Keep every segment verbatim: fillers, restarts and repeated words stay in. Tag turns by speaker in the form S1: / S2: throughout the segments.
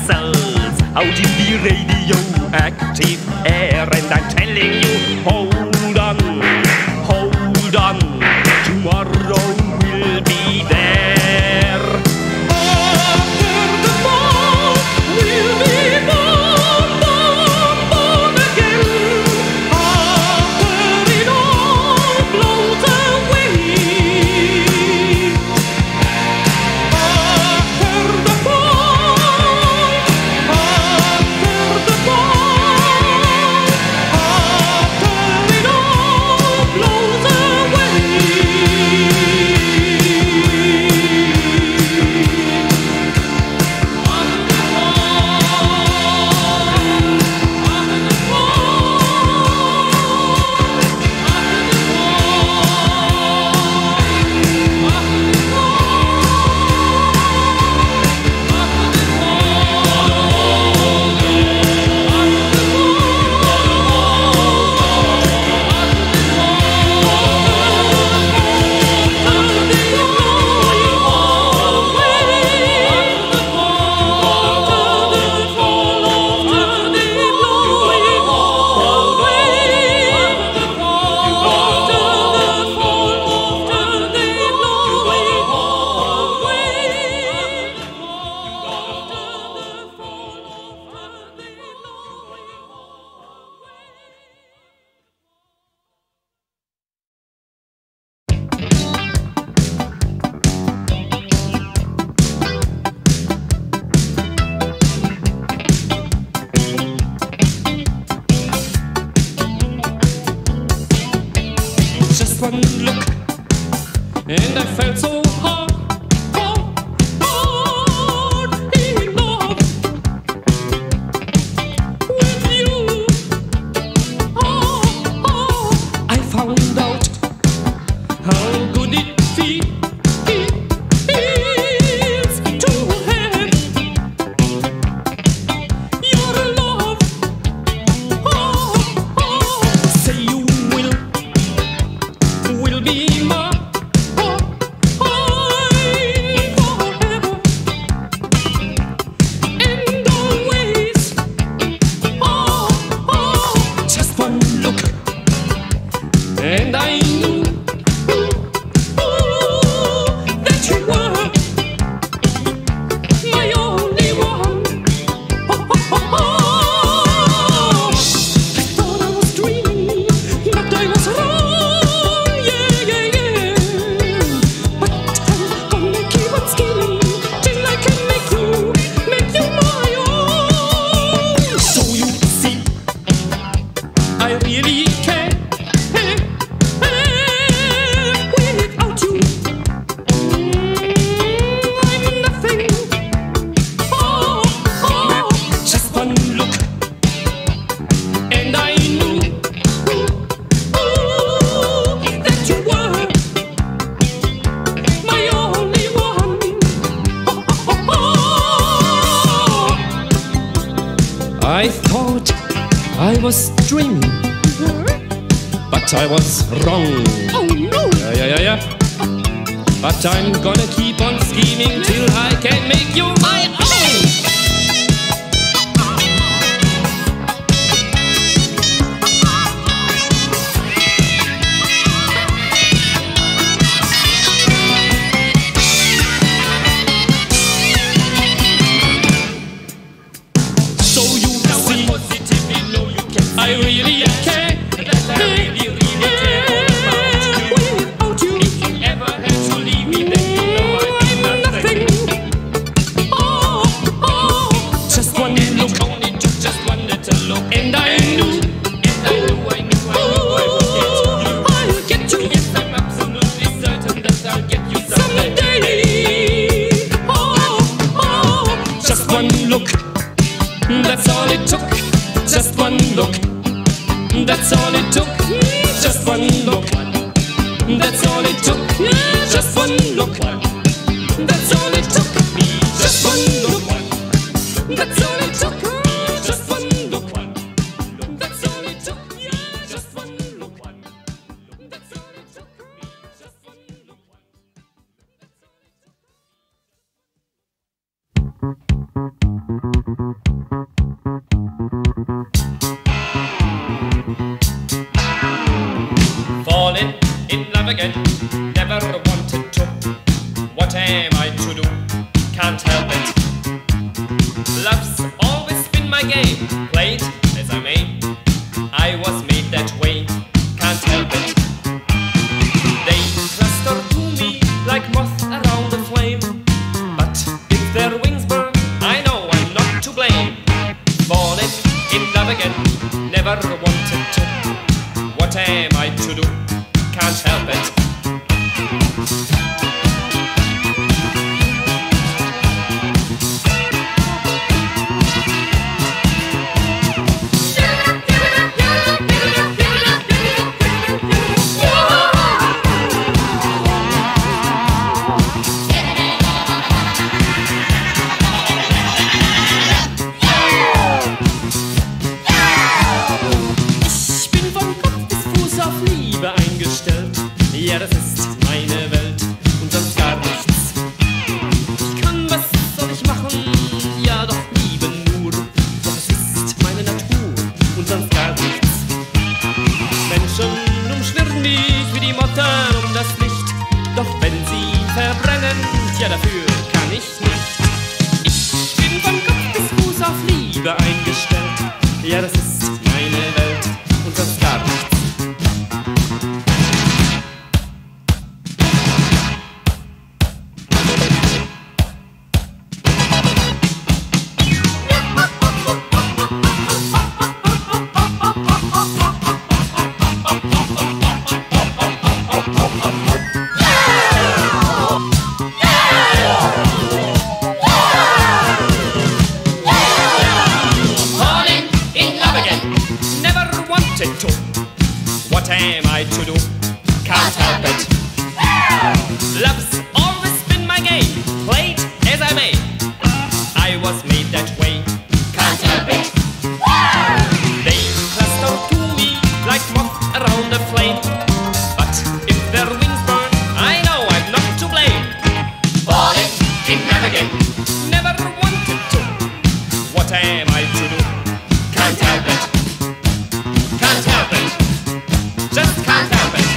S1: cells out in the radioactive air, and I'm telling you, hold on, hold on, tomorrow we'll be there. After the fall, we'll be born, born, born again. After it all blows away. After the fall, after the fall, after it all blows away. Just one look, and I felt so hard, hard, hard in love with you. Oh, oh, I found out how good it feels to have your love. Oh, oh, say you will. Will be mine forever and always. Oh, oh, just one look, and I knew that you were my only one. Oh, oh, oh, I thought I was dreaming, but I was wrong. I thought I was dreaming, but I was wrong. Oh no! Yeah, yeah, yeah, yeah. But I'm gonna keep on scheming till I can make you my own. I really care, that I really, really care all about you. If you ever had to leave me, then you know I'd be nothing. Oh, oh, just one look, only took just one little look, and I knew, and I knew, I knew, I knew I would get you. I'll get you. Yes, I'm absolutely certain that I'll get you someday. Oh, oh, just one look, that's all it took. Just one look. That's all it took, just one look. That's all it took, just one look. That's all it took, just one look. That's all it took, just one look. That's all it took, just one look. That's all it took, just one look. game. Played as I may, I was made that way, can't help it. They cluster to me like moths around the flame, but if their wings burn, I know I'm not to blame. Falling in love again, never wanted to. What am I to do? Can't help it. Ja, das ist meine Welt und sonst gar nichts. Ich kann, was soll ich machen? Ja, doch lieben nur. Doch es ist meine Natur und sonst gar nichts. Menschen umschwirren mich wie die Motten um das Licht. Doch wenn sie verbrennen, ja, dafür kann ich nicht. Ich bin von Kopf bis Fuß auf Liebe eingestellt. Ja, das ist meine Welt und sonst gar nichts. What am I to do? Can't help it. Love's always been my game, played as I may. I was made that way, can't help it. They cluster to me like moths around a flame, but if their wings burn, I know I'm not to blame. Falling in love again, never wanted to. What am I to do? Can't help it. Can't help it. Just can't help it.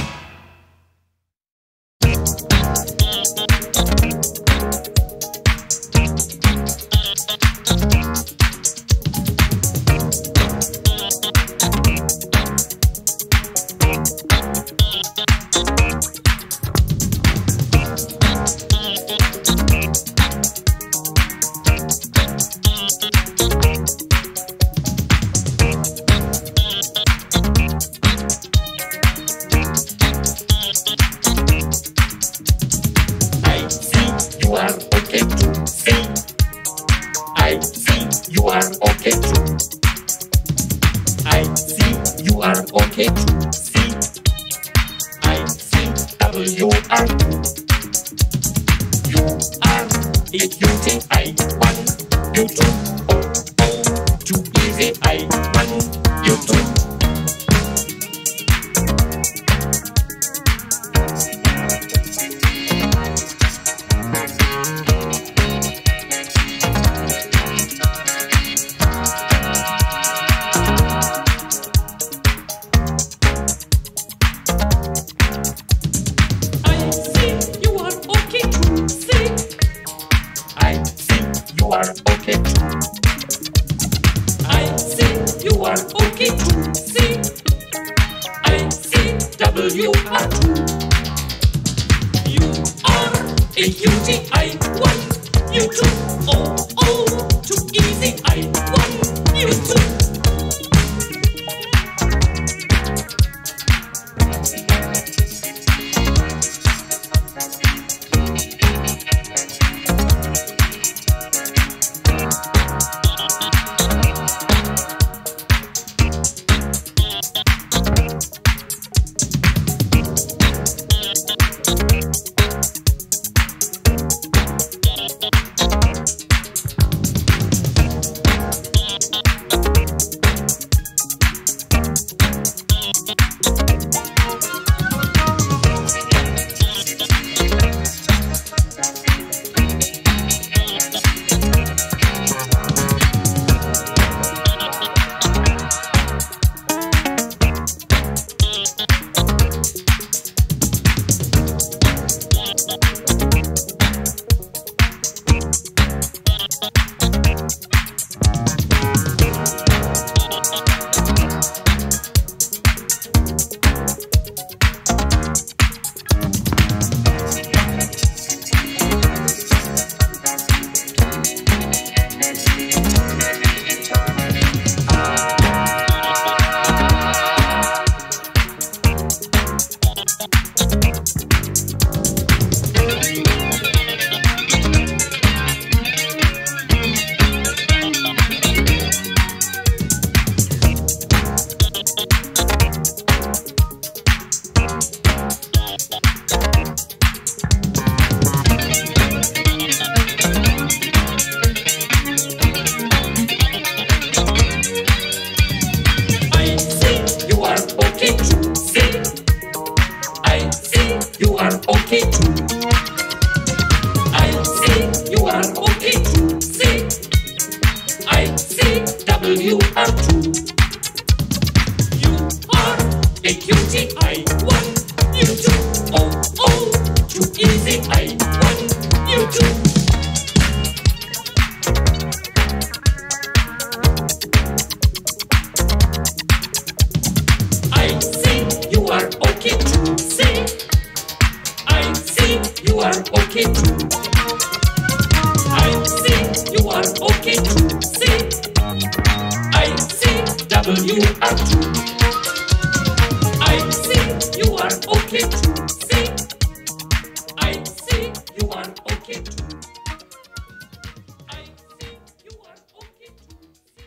S1: W R two. You are a cutie, I want you to. Oh, oh, too easy, I want you to. I see you are okay to see. I see you are okay to. I see you are okay to see. I see W R two. I see you are okay to see. I see you are okay to. I see you are okay to see.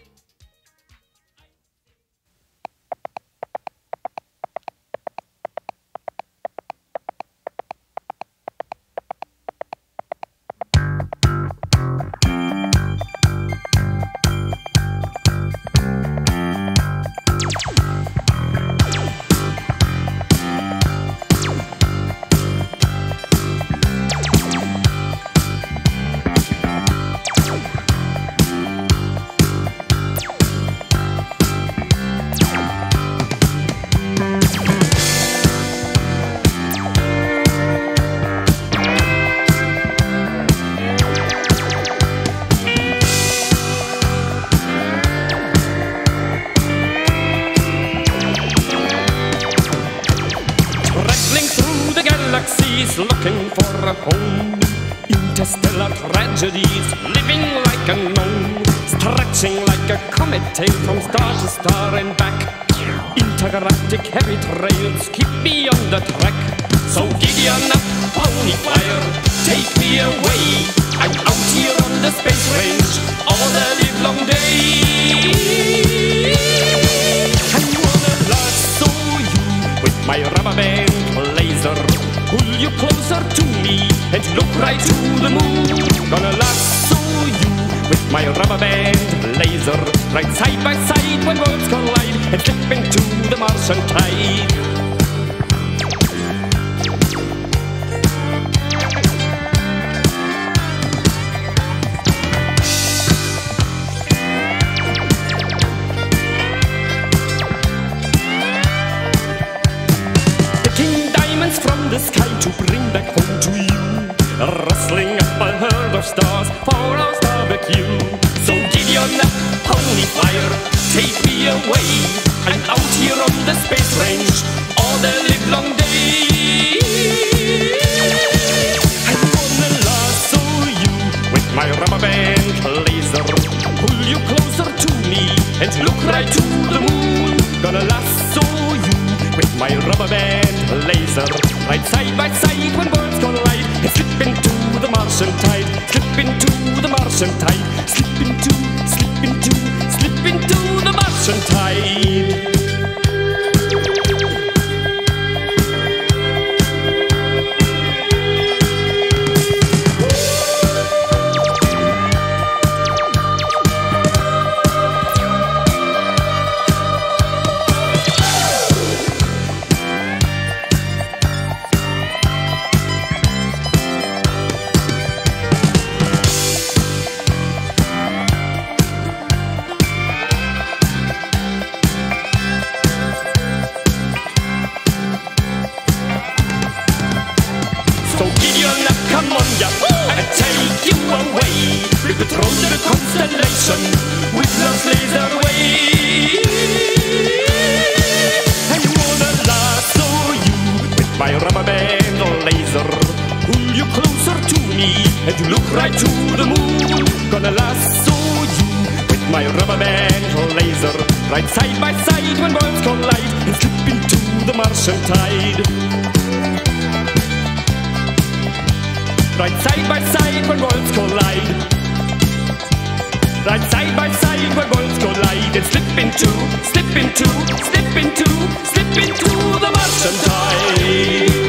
S1: Looking for a home, interstellar tragedies, living like a gnome, stretching like a comet tail from star to star and back. Intergalactic heavy trails keep me on the track. So giddy on up, pony fire, take me away. I'm out here on the space range all the live long day. I wanna lasso you with my Rubberband Lazer. Pull you closer to me and look right to the moon. Gonna lasso you with my Rubberband Lazer. Right side by side when worlds collide and slip into the Martian tide. From the sky to bring back home to you, rustling up a herd of stars for our barbecue. So giddy on up, pony fire, take me away. I'm out here on the space range all the live long day. I wanna lasso you with my Rubberband Lazer. Pull you closer to me and look right to the moon. Gonna lasso you with my Rubberband Lazer. Right side by side when worlds collide and slip into the Martian tide. Slip into the Martian tide. Slip into, slip into, slip into the Martian tide. Constellation with Klaus Lazer away. I wanna lasso you with my Rubberband Lazer. Pull you closer to me and you look right to the moon. Gonna lasso you with my Rubberband Lazer. Right side by side when worlds collide and slip into the Martian tide. Right side by side when worlds collide. Right side by side where worlds collide and slip into, slip into, slip into, slip into the Martian tide.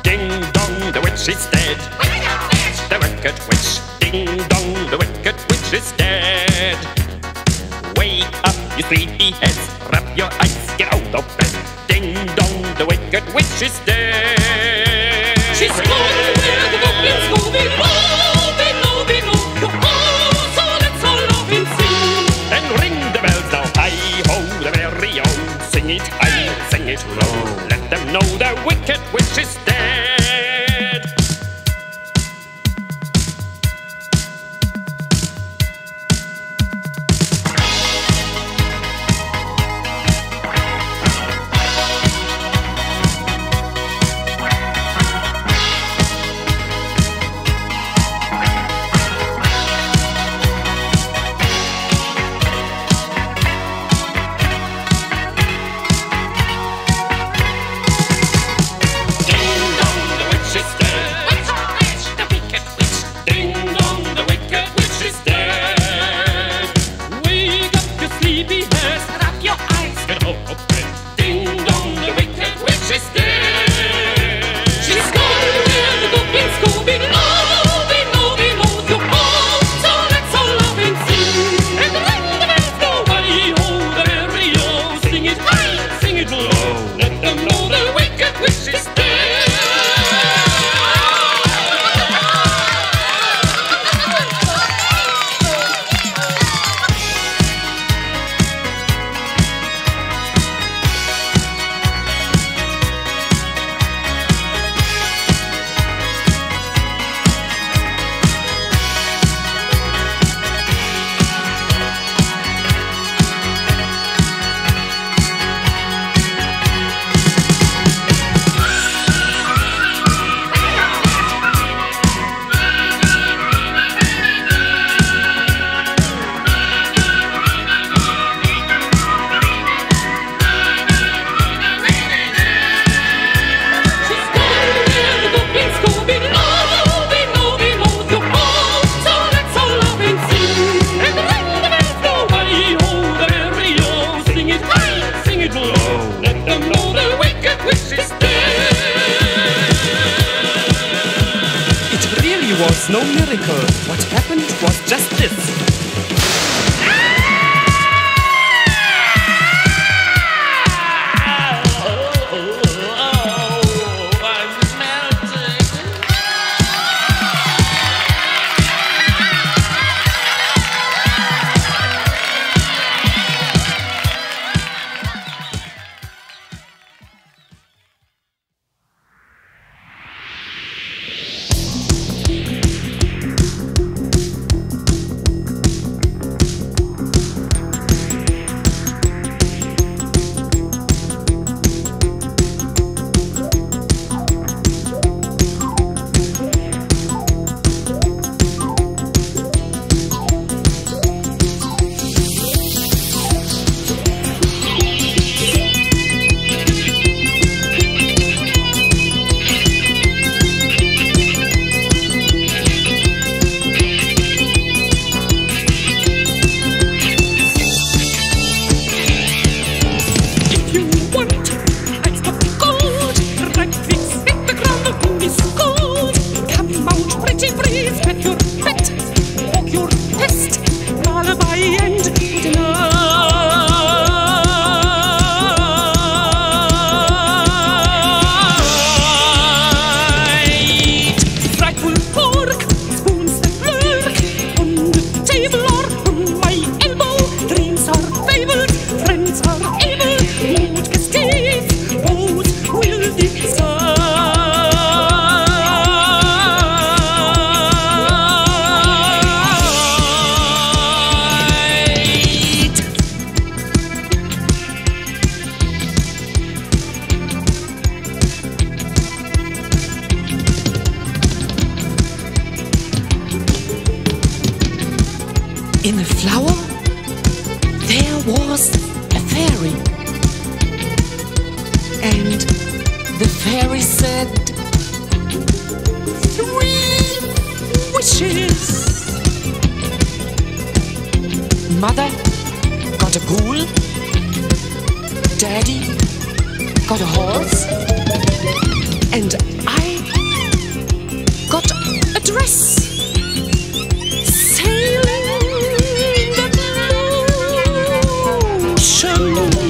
S1: Ding dong, the witch is dead. The wicked witch. Ding dong, the wicked witch is dead. Wake up, you sleepy heads. Rub your eyes, get out of bed. Ding dong, the wicked witch is dead.
S2: She's gone where the goblins go. Below, below, below. You're all, so let's all up and sing.
S1: And ring the bells now, hi-ho, the very old. Sing it high, sing it low. Let them know the wicked witch is dead.
S3: Was no miracle. What happened was just this. In a flower, there was a fairy. And the fairy said, three wishes. Mother got a pool. Daddy got a horse. And I dress, sailing the ocean.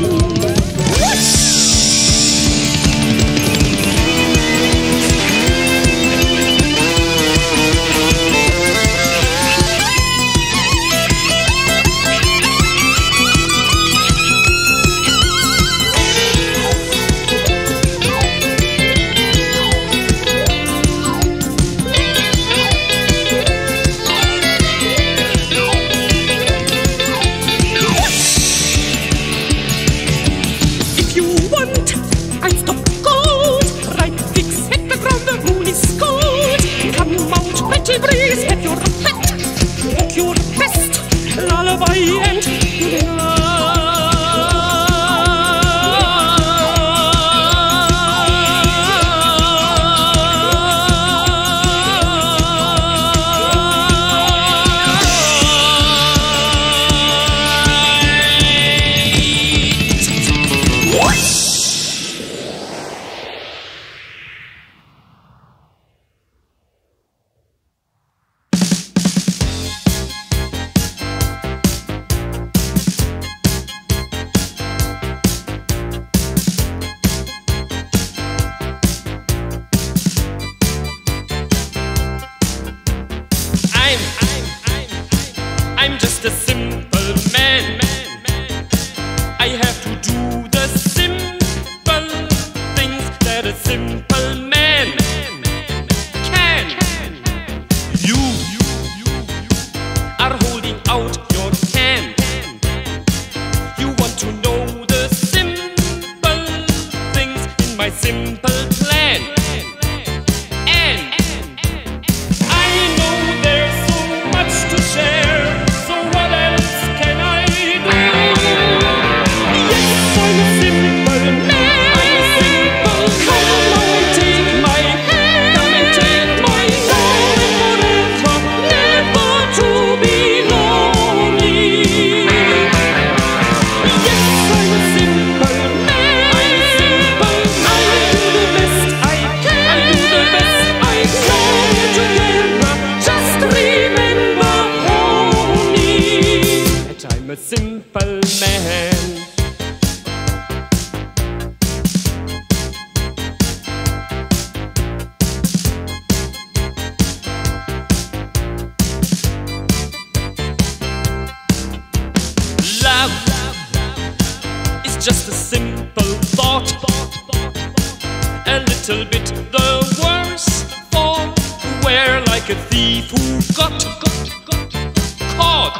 S1: I'm just a simple man. I have to do the simple things that a simple man can. You are holding out your hand. You want to know the simple things in my simple plan. And I know there's so much to share. I'm a simple man. Love is just a simple thought, a little bit the worse for wear, like a thief who got caught.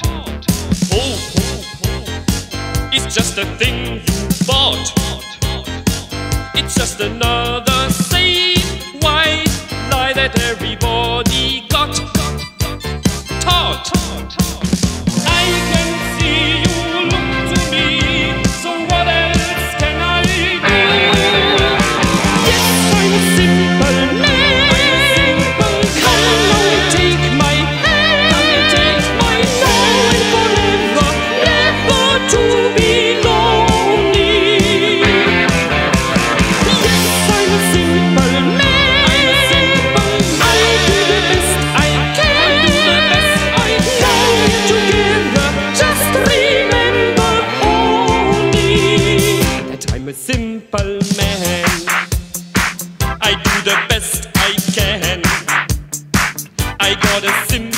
S1: It's just a thing you bought. It's just another safe white lie that everybody got taught. I can see you look to me, so what else can I do? Yes, I'm a simple man. Come and take my hand. Come and take my now and forever, never to be. I'm a simple man. I do the best I can. I got a simple